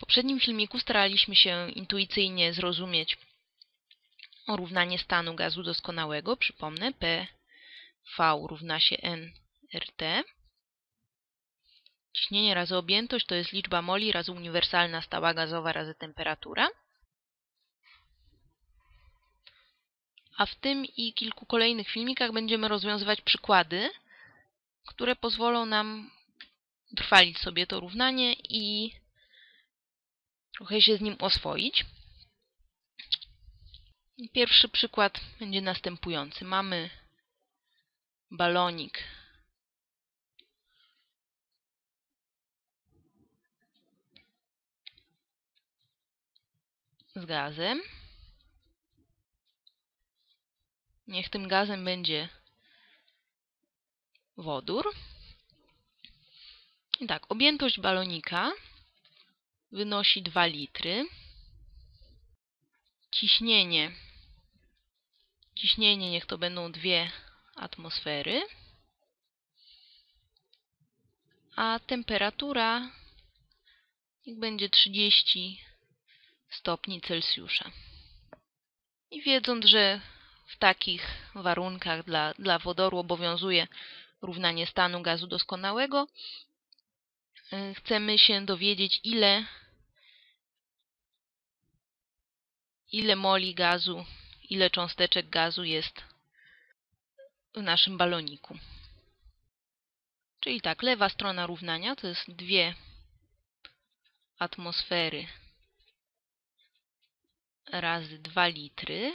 poprzednim filmiku staraliśmy się intuicyjnie zrozumieć równanie stanu gazu doskonałego. Przypomnę, PV równa się nRT. Ciśnienie razy objętość to jest liczba moli razy uniwersalna stała gazowa razy temperatura. A w tym i kilku kolejnych filmikach będziemy rozwiązywać przykłady, które pozwolą nam utrwalić sobie to równanie i trochę się z nim oswoić. Pierwszy przykład będzie następujący. Mamy balonik z gazem. Niech tym gazem będzie wodór. I tak, objętość balonika wynosi 2 litry. Ciśnienie niech to będą 2 atmosfery. A temperatura niech będzie 30 stopni Celsjusza. I wiedząc, że w takich warunkach dla wodoru obowiązuje równanie stanu gazu doskonałego, chcemy się dowiedzieć, ile moli gazu, ile cząsteczek gazu jest w naszym baloniku. Czyli tak, lewa strona równania to jest 2 atmosfery razy 2 litry.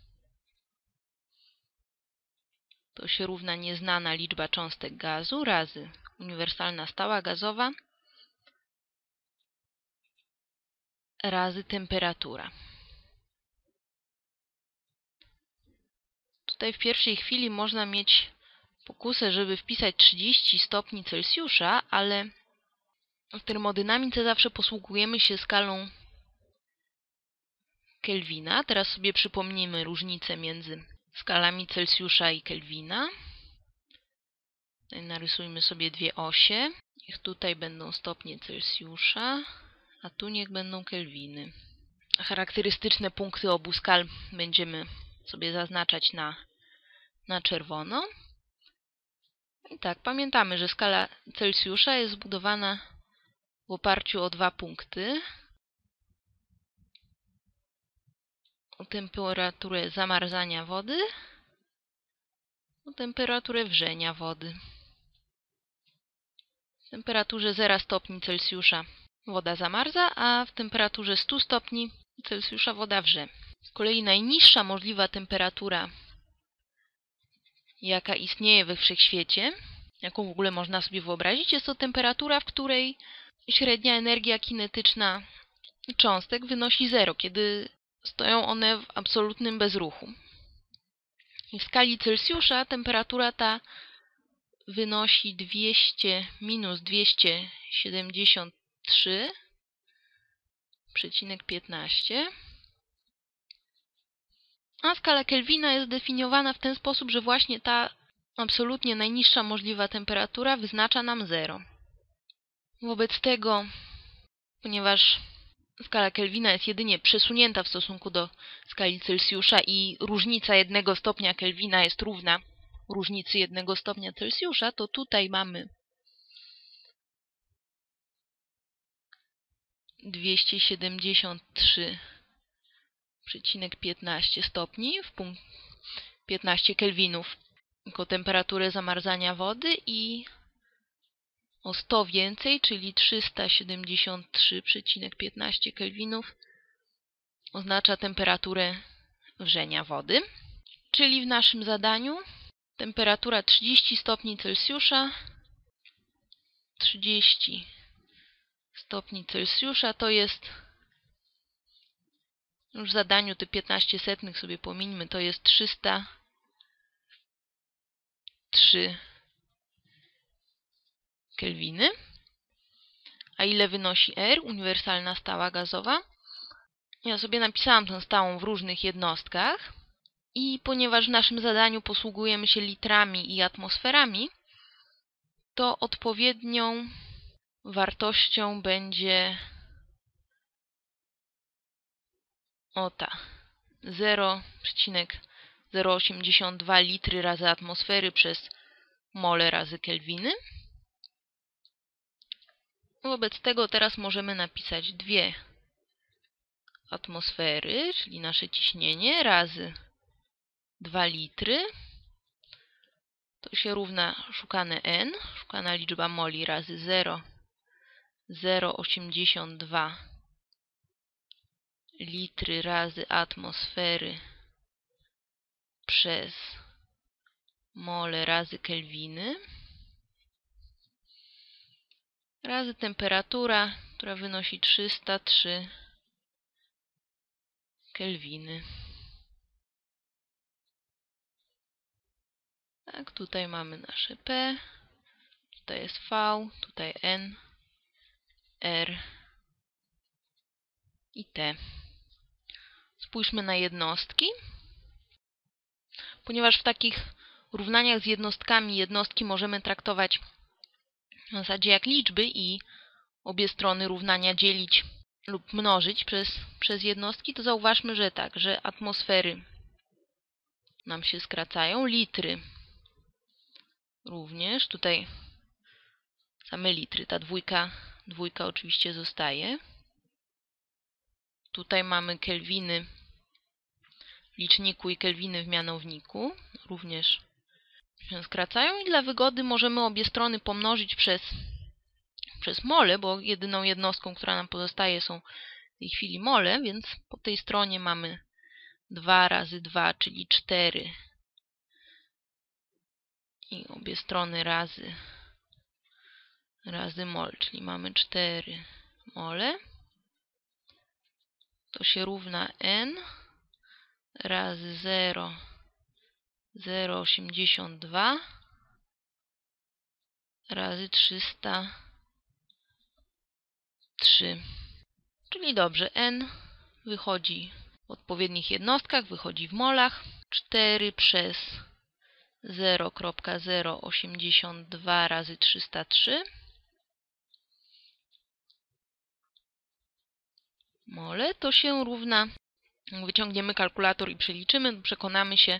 To się równa nieznana liczba cząstek gazu razy uniwersalna stała gazowa razy temperatura. Tutaj w pierwszej chwili można mieć pokusę, żeby wpisać 30 stopni Celsjusza, ale w termodynamice zawsze posługujemy się skalą Kelwina. Teraz sobie przypomnimy różnicę między skalami Celsjusza i Kelwina. Tutaj narysujmy sobie 2 osie. Niech tutaj będą stopnie Celsjusza, a tu niech będą kelwiny. Charakterystyczne punkty obu skal będziemy sobie zaznaczać na czerwono. I tak, pamiętamy, że skala Celsjusza jest zbudowana w oparciu o 2 punkty. O temperaturę zamarzania wody, o temperaturę wrzenia wody. W temperaturze 0 stopni Celsjusza woda zamarza, a w temperaturze 100 stopni Celsjusza woda wrze. Z kolei najniższa możliwa temperatura, jaka istnieje we wszechświecie, jaką w ogóle można sobie wyobrazić, jest to temperatura, w której średnia energia kinetyczna cząstek wynosi 0, kiedy stoją one w absolutnym bezruchu. I w skali Celsjusza temperatura ta wynosi minus 273,15. A skala Kelwina jest zdefiniowana w ten sposób, że właśnie ta absolutnie najniższa możliwa temperatura wyznacza nam 0. Wobec tego, ponieważ skala Kelwina jest jedynie przesunięta w stosunku do skali Celsjusza i różnica 1 stopnia Kelwina jest równa różnicy 1 stopnia Celsjusza, to tutaj mamy 273,15 stopni, 15 kelwinów jako temperaturę zamarzania wody i o 100 więcej, czyli 373,15 kelwinów oznacza temperaturę wrzenia wody. Czyli w naszym zadaniu temperatura 30 stopni Celsjusza, 30 stopni Celsjusza to jest, już w zadaniu te 15 setnych sobie pomińmy, to jest 303 kelwiny. A ile wynosi R, uniwersalna stała gazowa? Ja sobie napisałam tę stałą w różnych jednostkach i ponieważ w naszym zadaniu posługujemy się litrami i atmosferami, to odpowiednią wartością będzie o ta 0,082 litry razy atmosfery przez mole razy kelwiny. Wobec tego teraz możemy napisać 2 atmosfery, czyli nasze ciśnienie, razy 2 litry. To się równa szukane N, szukana liczba moli razy 0,082 litry razy atmosfery przez mole razy kelwiny razy temperatura, która wynosi 303 kelwiny. Tak, tutaj mamy nasze P, tutaj jest V, tutaj N, R i T. Spójrzmy na jednostki. Ponieważ w takich równaniach z jednostkami jednostki możemy traktować w zasadzie jak liczby i obie strony równania dzielić lub mnożyć przez jednostki, to zauważmy, że tak, że atmosfery nam się skracają, litry również, tutaj same litry, ta dwójka oczywiście zostaje. Tutaj mamy kelwiny w liczniku i kelwiny w mianowniku, również się skracają i dla wygody możemy obie strony pomnożyć przez mole, bo jedyną jednostką, która nam pozostaje, są w tej chwili mole, więc po tej stronie mamy 2 razy 2, czyli 4 i obie strony razy mol, czyli mamy 4 mole. To się równa N razy 0,082 razy 303. Czyli dobrze, N wychodzi w odpowiednich jednostkach, wychodzi w molach. 4 przez 0,082 razy 303 mole to się równa, jak wyciągniemy kalkulator i przeliczymy, przekonamy się,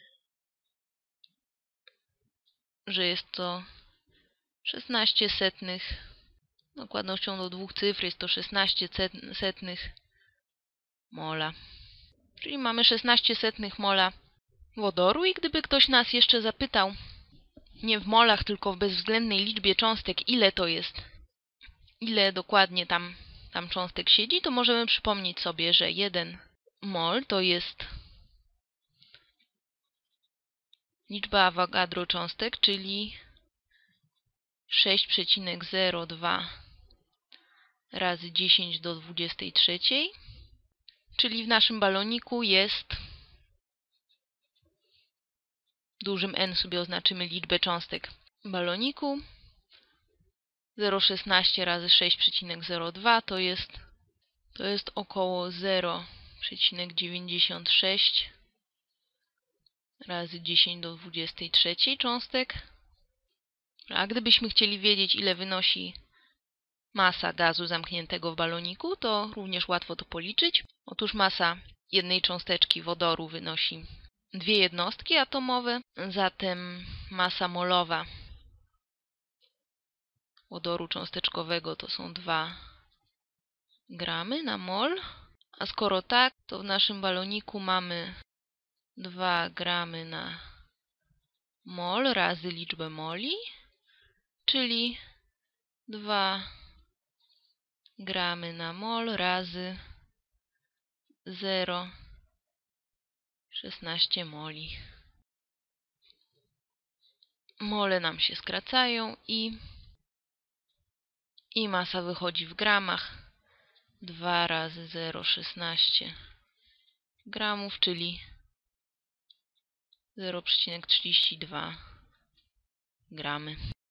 że jest to 16 setnych, dokładnością do 2 cyfr jest to 16 setnych mola. Czyli mamy 16 setnych mola wodoru i gdyby ktoś nas jeszcze zapytał, nie w molach, tylko w bezwzględnej liczbie cząstek, ile to jest, ile dokładnie tam cząstek siedzi, to możemy przypomnieć sobie, że 1 mol to jest liczba Avogadro cząstek, czyli 6,02 razy 10 do 23, czyli w naszym baloniku jest, dużym N sobie oznaczymy liczbę cząstek w baloniku, 0,16 razy 6,02 to jest około 0,96 razy 10 do 23 cząstek. A gdybyśmy chcieli wiedzieć, ile wynosi masa gazu zamkniętego w baloniku, to również łatwo to policzyć. Otóż masa jednej cząsteczki wodoru wynosi 2 jednostki atomowe, zatem masa molowa wodoru cząsteczkowego to są 2 gramy na mol. A skoro tak, to w naszym baloniku mamy 2 gramy na mol razy liczbę moli, czyli 2 gramy na mol razy 0,16 moli. Mole nam się skracają i masa wychodzi w gramach. 2 razy 0,16 gramów, czyli 0,32 gramy.